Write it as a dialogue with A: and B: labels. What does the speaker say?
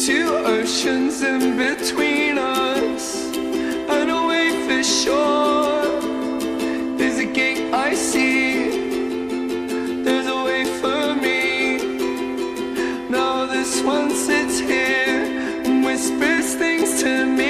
A: Two oceans in between us, and away for shore. There's a gate I see, there's a way for me. Now this one sits here and whispers things to me.